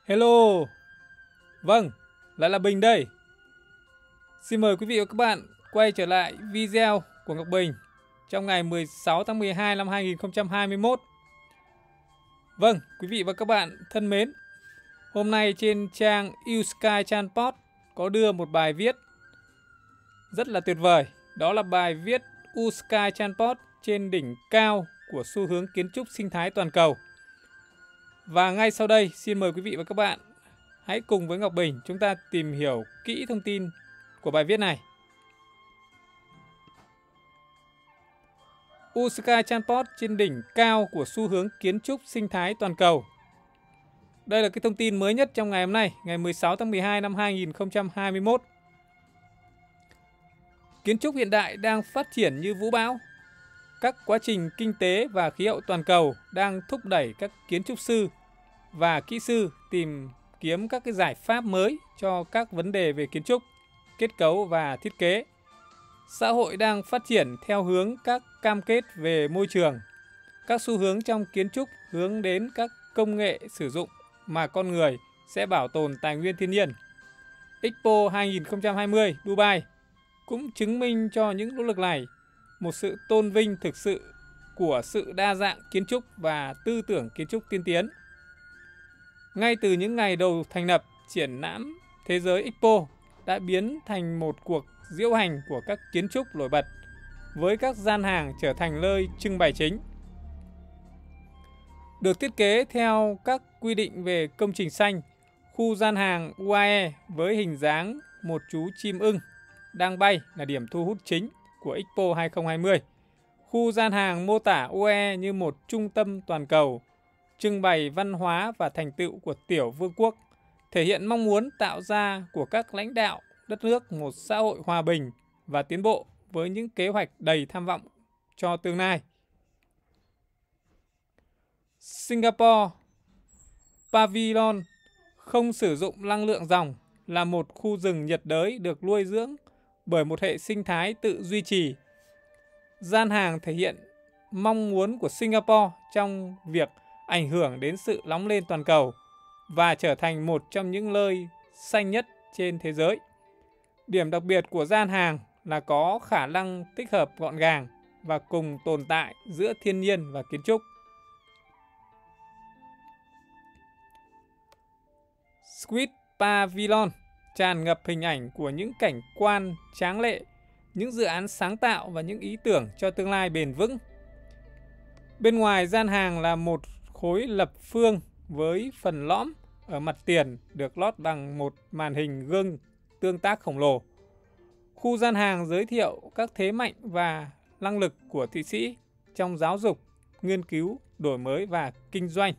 Hello. Vâng, lại là Bình đây. Xin mời quý vị và các bạn quay trở lại video của Ngọc Bình trong ngày 16 tháng 12 năm 2021. Vâng, quý vị và các bạn thân mến, hôm nay trên trang U-Sky Transport có đưa một bài viết rất là tuyệt vời. Đó là bài viết U-Sky Transport trên đỉnh cao của xu hướng kiến trúc sinh thái toàn cầu. Và ngay sau đây, xin mời quý vị và các bạn hãy cùng với Ngọc Bình chúng ta tìm hiểu kỹ thông tin của bài viết này. U-Sky Transport trên đỉnh cao của xu hướng kiến trúc sinh thái toàn cầu. Đây là cái thông tin mới nhất trong ngày hôm nay, ngày 16 tháng 12 năm 2021. Kiến trúc hiện đại đang phát triển như vũ bão. Các quá trình kinh tế và khí hậu toàn cầu đang thúc đẩy các kiến trúc sư và kỹ sư tìm kiếm các cái giải pháp mới cho các vấn đề về kiến trúc, kết cấu và thiết kế. Xã hội đang phát triển theo hướng các cam kết về môi trường. Các xu hướng trong kiến trúc hướng đến các công nghệ sử dụng mà con người sẽ bảo tồn tài nguyên thiên nhiên. Expo 2020 Dubai cũng chứng minh cho những nỗ lực này, một sự tôn vinh thực sự của sự đa dạng kiến trúc và tư tưởng kiến trúc tiên tiến. Ngay từ những ngày đầu thành lập, triển lãm Thế giới Expo đã biến thành một cuộc diễu hành của các kiến trúc nổi bật, với các gian hàng trở thành nơi trưng bày chính. Được thiết kế theo các quy định về công trình xanh, khu gian hàng UAE với hình dáng một chú chim ưng đang bay là điểm thu hút chính của Expo 2020. Khu gian hàng mô tả UAE như một trung tâm toàn cầu, trưng bày văn hóa và thành tựu của tiểu vương quốc, thể hiện mong muốn tạo ra của các lãnh đạo đất nước một xã hội hòa bình và tiến bộ với những kế hoạch đầy tham vọng cho tương lai. Singapore Pavilion không sử dụng năng lượng ròng là một khu rừng nhiệt đới được nuôi dưỡng bởi một hệ sinh thái tự duy trì. Gian hàng thể hiện mong muốn của Singapore trong việc ảnh hưởng đến sự nóng lên toàn cầu và trở thành một trong những nơi xanh nhất trên thế giới. Điểm đặc biệt của gian hàng là có khả năng tích hợp gọn gàng và cùng tồn tại giữa thiên nhiên và kiến trúc. Squid Pavilion tràn ngập hình ảnh của những cảnh quan tráng lệ, những dự án sáng tạo và những ý tưởng cho tương lai bền vững. Bên ngoài gian hàng là một khối lập phương với phần lõm ở mặt tiền được lót bằng một màn hình gương tương tác khổng lồ. Khu gian hàng giới thiệu các thế mạnh và năng lực của Thụy Sĩ trong giáo dục, nghiên cứu, đổi mới và kinh doanh.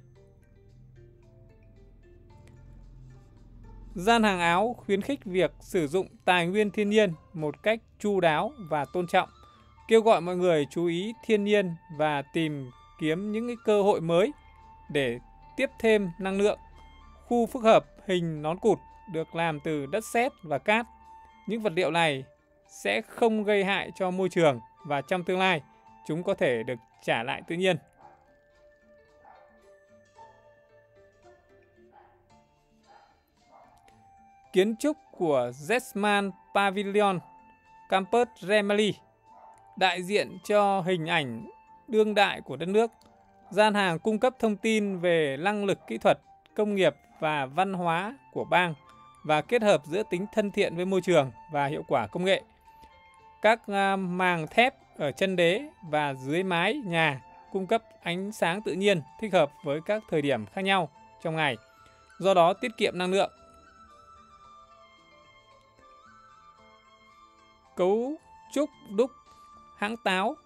Gian hàng áo khuyến khích việc sử dụng tài nguyên thiên nhiên một cách chu đáo và tôn trọng, kêu gọi mọi người chú ý thiên nhiên và tìm kiếm những cơ hội mới để tiếp thêm năng lượng. Khu phức hợp hình nón cụt được làm từ đất sét và cát. Những vật liệu này sẽ không gây hại cho môi trường và trong tương lai chúng có thể được trả lại tự nhiên. Kiến trúc của Zetman Pavilion Campus Gemelli đại diện cho hình ảnh đương đại của đất nước. Gian hàng cung cấp thông tin về năng lực kỹ thuật, công nghiệp và văn hóa của bang và kết hợp giữa tính thân thiện với môi trường và hiệu quả công nghệ. Các màng thép ở chân đế và dưới mái nhà cung cấp ánh sáng tự nhiên thích hợp với các thời điểm khác nhau trong ngày, do đó tiết kiệm năng lượng. Cấu trúc đúc hãng táo.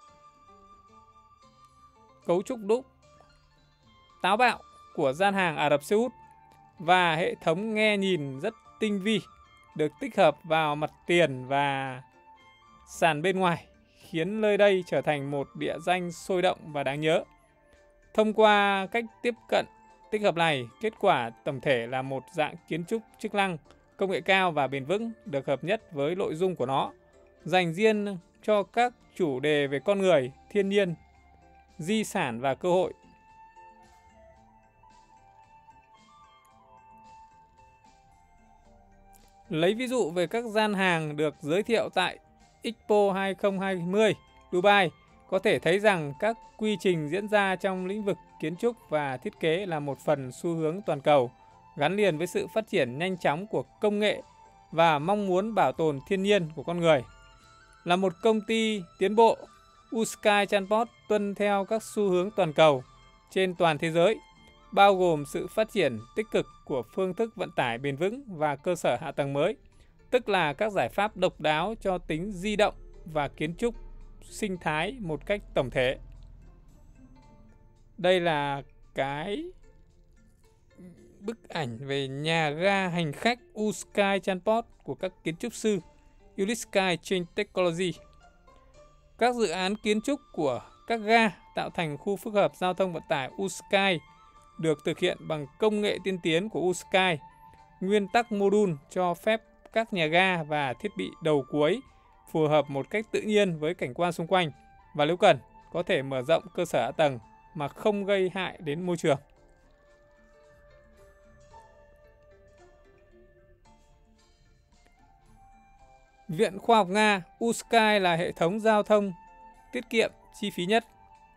Cấu trúc đúc táo bạo của gian hàng Ả Rập Xê Út và hệ thống nghe nhìn rất tinh vi được tích hợp vào mặt tiền và sàn bên ngoài, khiến nơi đây trở thành một địa danh sôi động và đáng nhớ. Thông qua cách tiếp cận tích hợp này, kết quả tổng thể là một dạng kiến trúc chức năng, công nghệ cao và bền vững được hợp nhất với nội dung của nó, dành riêng cho các chủ đề về con người, thiên nhiên, di sản và cơ hội. Lấy ví dụ về các gian hàng được giới thiệu tại Expo 2020 Dubai, có thể thấy rằng các quy trình diễn ra trong lĩnh vực kiến trúc và thiết kế là một phần xu hướng toàn cầu, gắn liền với sự phát triển nhanh chóng của công nghệ và mong muốn bảo tồn thiên nhiên của con người. Là một công ty tiến bộ, U-Sky Transport tuân theo các xu hướng toàn cầu trên toàn thế giới, bao gồm sự phát triển tích cực của phương thức vận tải bền vững và cơ sở hạ tầng mới, tức là các giải pháp độc đáo cho tính di động và kiến trúc sinh thái một cách tổng thể. Đây là cái bức ảnh về nhà ga hành khách U-Sky Transport của các kiến trúc sư Ulisky Chain Technology. Các dự án kiến trúc của các ga tạo thành khu phức hợp giao thông vận tải U-Sky được thực hiện bằng công nghệ tiên tiến của U-Sky. Nguyên tắc module cho phép các nhà ga và thiết bị đầu cuối phù hợp một cách tự nhiên với cảnh quan xung quanh và nếu cần có thể mở rộng cơ sở hạ tầng mà không gây hại đến môi trường. Viện Khoa học Nga, U-Sky là hệ thống giao thông tiết kiệm chi phí nhất.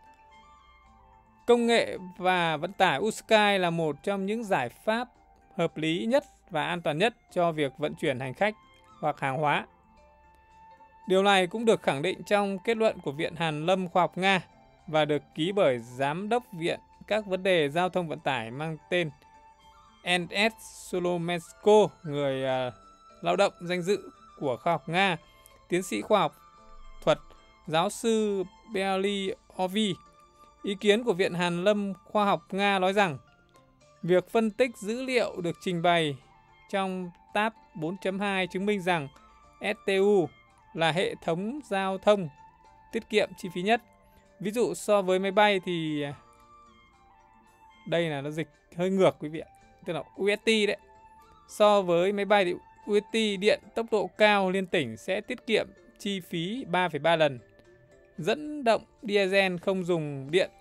Công nghệ và vận tải U-Sky là một trong những giải pháp hợp lý nhất và an toàn nhất cho việc vận chuyển hành khách hoặc hàng hóa. Điều này cũng được khẳng định trong kết luận của Viện Hàn lâm Khoa học Nga và được ký bởi Giám đốc Viện các vấn đề giao thông vận tải mang tên N.S. Solomenko, người lao động danh dự của khoa học Nga, tiến sĩ khoa học thuật, giáo sư Bely Ovi. Ý kiến của Viện Hàn lâm Khoa học Nga nói rằng việc phân tích dữ liệu được trình bày trong tab 4.2 chứng minh rằng STU là hệ thống giao thông tiết kiệm chi phí nhất. Ví dụ so với máy bay thì đây là nó dịch hơi ngược quý vị ạ, tức là UST đấy. So với máy bay thì UST điện tốc độ cao liên tỉnh sẽ tiết kiệm chi phí 3,3 lần. Dẫn động diesel không dùng điện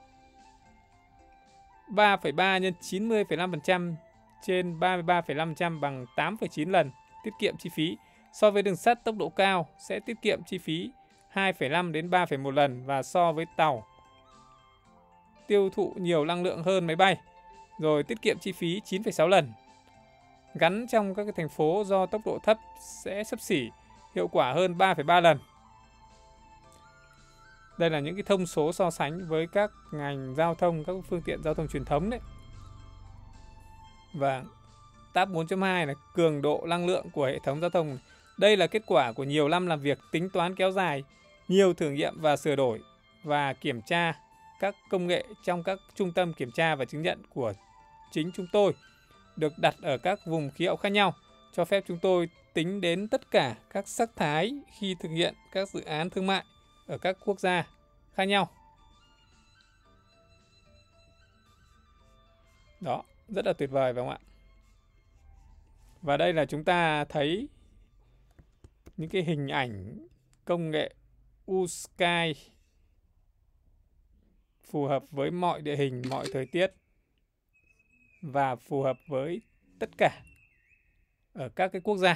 3,3 nhân 90,5% trên 33,5% bằng 8,9 lần tiết kiệm chi phí. So với đường sắt tốc độ cao sẽ tiết kiệm chi phí 2,5 đến 3,1 lần và so với tàu tiêu thụ nhiều năng lượng hơn máy bay, rồi tiết kiệm chi phí 9,6 lần. Gắn trong các cái thành phố do tốc độ thấp sẽ xấp xỉ hiệu quả hơn 3,3 lần. Đây là những cái thông số so sánh với các ngành giao thông, các phương tiện giao thông truyền thống đấy. Và tab 4.2 là cường độ năng lượng của hệ thống giao thông. Đây là kết quả của nhiều năm làm việc tính toán kéo dài, nhiều thử nghiệm và sửa đổi và kiểm tra các công nghệ trong các trung tâm kiểm tra và chứng nhận của chính chúng tôi, được đặt ở các vùng khí hậu khác nhau, cho phép chúng tôi tính đến tất cả các sắc thái khi thực hiện các dự án thương mại ở các quốc gia khác nhau. Đó, rất là tuyệt vời phải không ạ? Và đây là chúng ta thấy những cái hình ảnh công nghệ U-Sky phù hợp với mọi địa hình, mọi thời tiết và phù hợp với tất cả ở các cái quốc gia.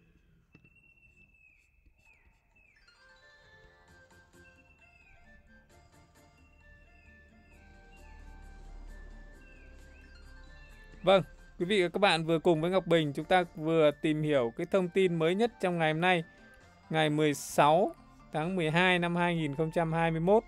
Vâng, quý vị và các bạn vừa cùng với Ngọc Bình chúng ta vừa tìm hiểu cái thông tin mới nhất trong ngày hôm nay, ngày 16 tháng 12 năm 2021.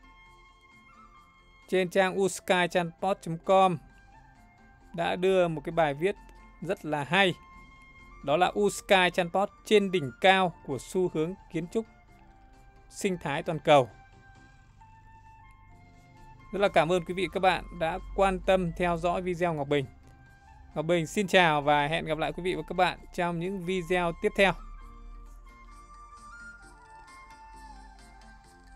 Trên trang uskytransport.com đã đưa một cái bài viết rất là hay. Đó là U-Sky Transport trên đỉnh cao của xu hướng kiến trúc sinh thái toàn cầu. Rất là cảm ơn quý vị và các bạn đã quan tâm theo dõi video Ngọc Bình. Ngọc Bình xin chào và hẹn gặp lại quý vị và các bạn trong những video tiếp theo.